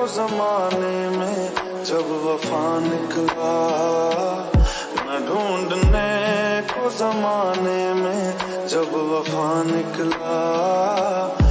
को जमाने में जब वफा निकला, न ढूंढने को जमाने में जब वफा निकला।